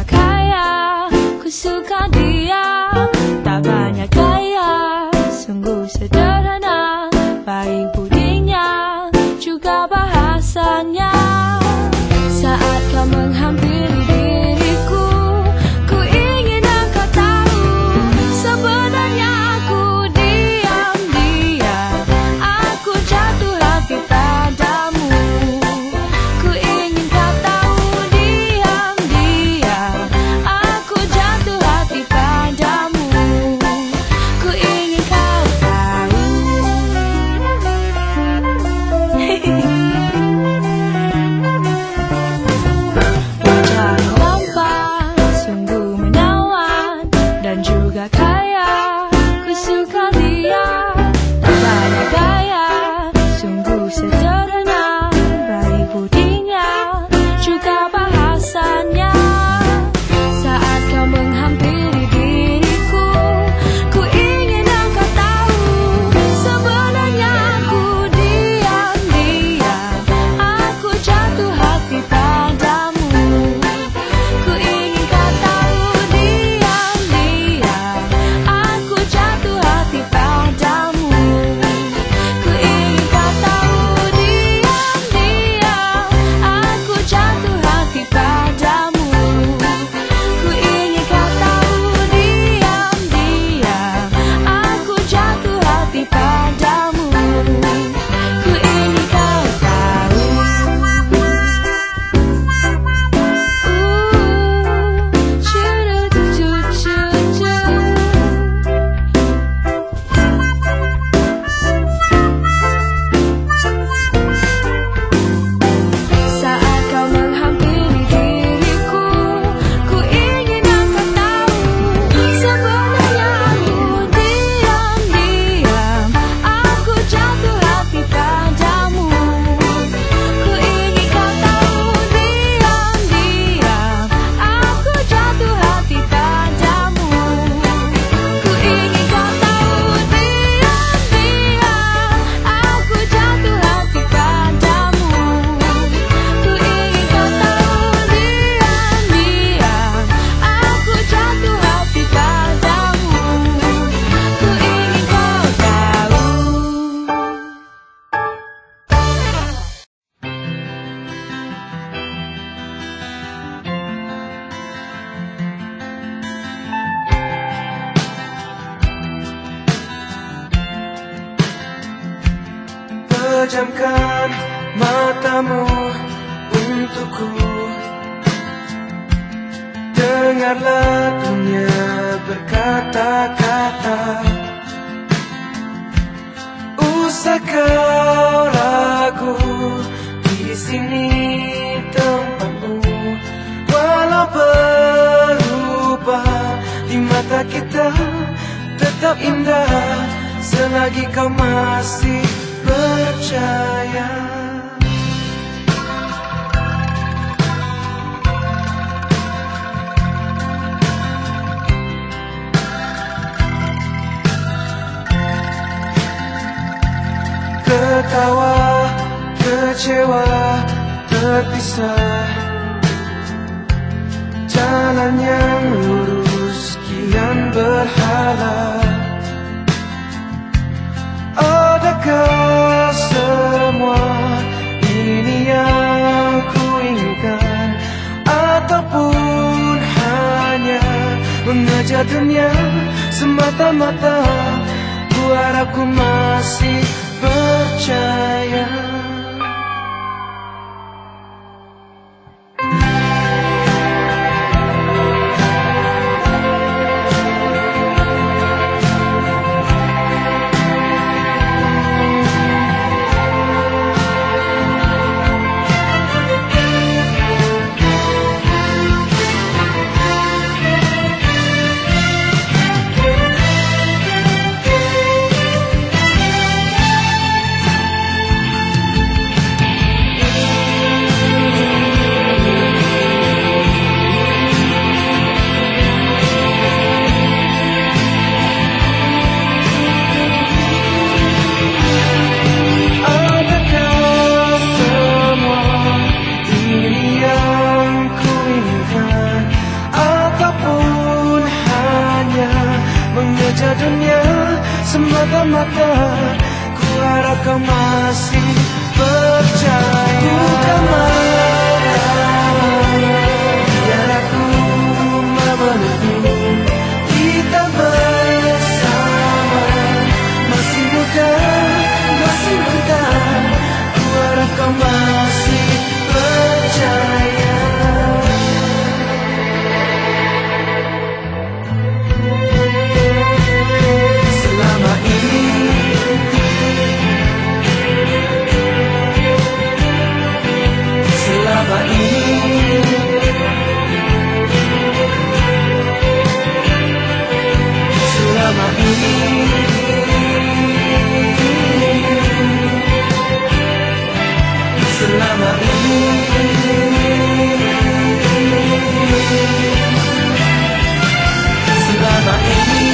juga kaya, ku suka dia. Tak banyak gaya, sungguh sederhana, baik budinya, juga bahasanya. Saat kau menghampiri diriku, ku ingin engkau tahu, sebenarnya aku diam-diam, aku jatuh hati padamu. Ku ingin kau tahu, diam-diam, aku jatuh hati padamu. Ku ingin kau tahu. Wajah tampan, sungguh menawan, dan juga kaya, ku suka dia. Tak banyak gaya, sungguh sederhana, baik budinya, juga bahasanya. Saat kau menghampiri diriku, ku ingin engkau tahu, sebenarnya aku diam-diam, aku jatuh hati padamu. Ku ingin kau tahu, diam-diam, aku jatuh hati padamu. Ku ingin kau tahu, diam-diam, aku jatuh hati padamu. Ku ingin kau tahu, diam-diam, aku jatuh hati padamu. Ku ingin kau tahu. Saat kau menghampiri diriku, ku ingin engkau tahu, sebenarnya aku diam-diam, aku jatuh hati padamu. Ku ingin kau tahu, diam-diam, aku jatuh hati padamu. Ku ingin kau tahu, diam-diam, aku jatuh hati padamu. Ku ingin kau tahu, diam-diam, aku jatuh hati padamu. Ku ingin kau tahu. Pejamkan matamu untukku, dengarlah dunia berkata-kata. Usah kau ragu, di sini tempatmu. Walau berubah, di mata kita tetap indah, selagi kau masih percaya. Ketawa, kecewa, terpisah, jalan yang lurus kian berhala. Adakah semua ini yang ku inginkan, ataupun hanya mengejar dunia semata-mata? Ku harap ku masih percaya. dunia semata-mata. Ku harap kau masih percaya. Buka mata biar aku memelukmu. Kita bersama, masih muda, masih muda. Ku harap kau masih percaya. Selama ini, selama ini, selama ini, selama ini, selama ini,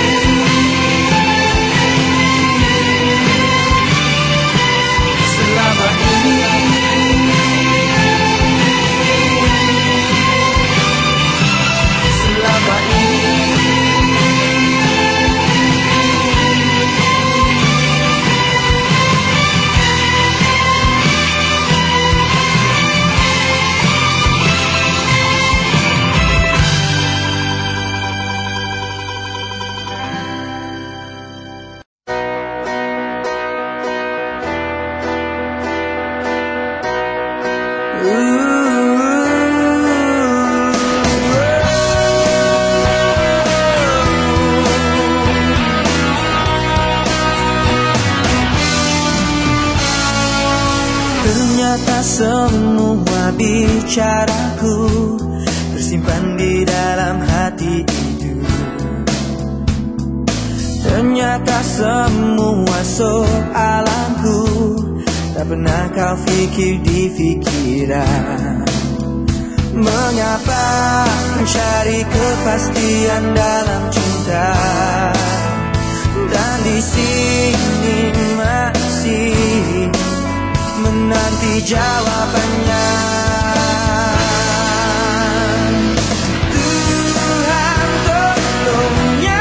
selama ini, selama ini. Ternyata semua bicaraku tersimpan di dalam hati itu. Ternyata semua soalanku tak pernah kau pikir di pikiran. Mengapa mencari kepastian dalam cinta, dan di sini masih menanti jawabannya. Tuhan tolong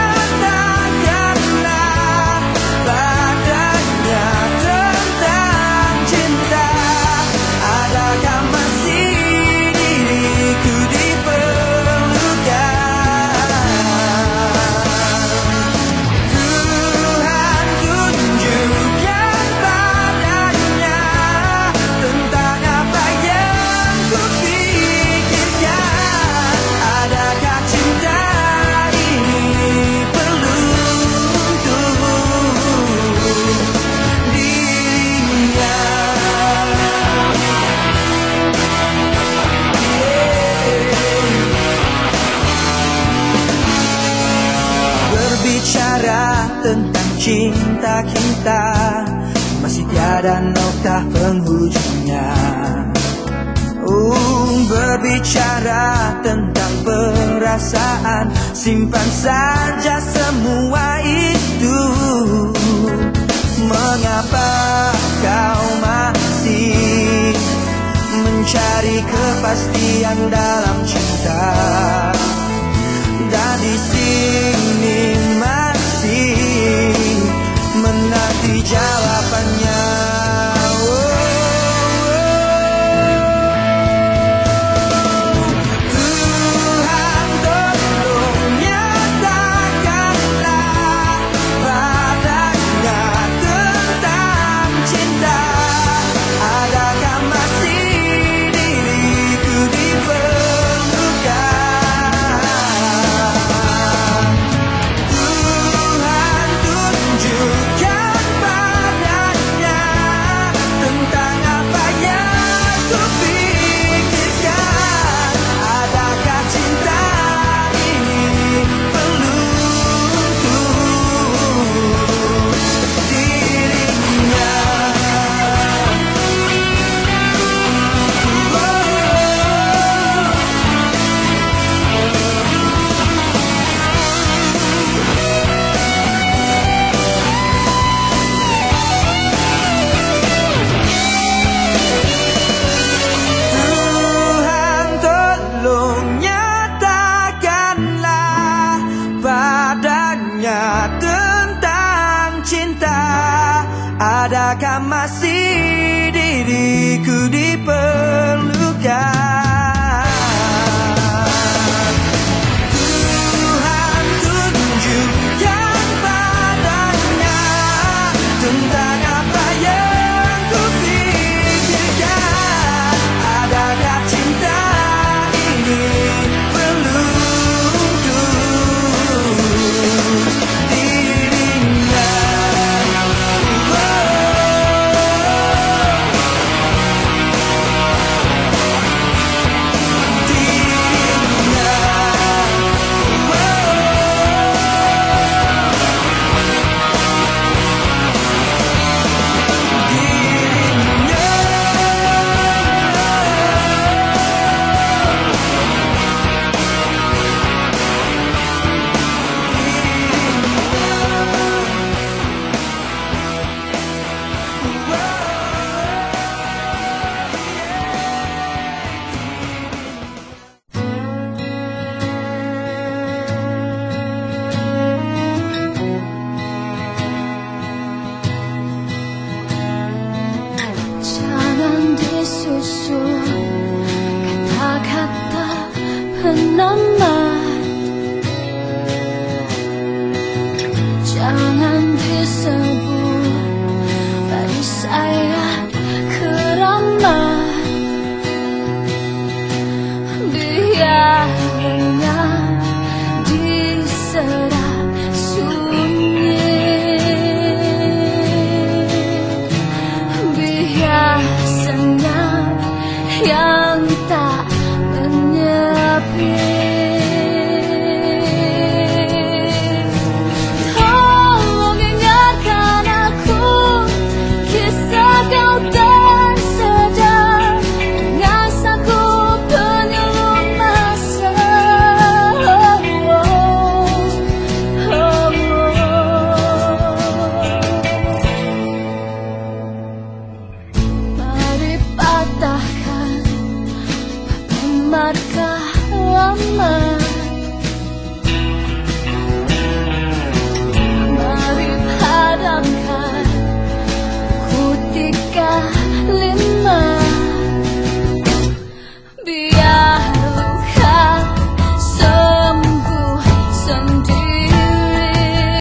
nyatakanlah padanya tentang cinta. Adakah masih diriku diperlukan? Tuhan tunjukkan padanya tentang apa yang ku pikirkan. Adakah cinta ini perlu untuk dirinya? Berbicara tentang cinta kita masih tiada nokta penghujungnya. Berbicara tentang perasaan, simpan saja semua itu. Mengapa kau masih mencari kepastian dalam cinta, dan di sini masih menanti jawabannya. Tuhan tolong nyatakanlah padanya tentang cinta. Adakah masih diriku diperlukan? Apakah masih diriku di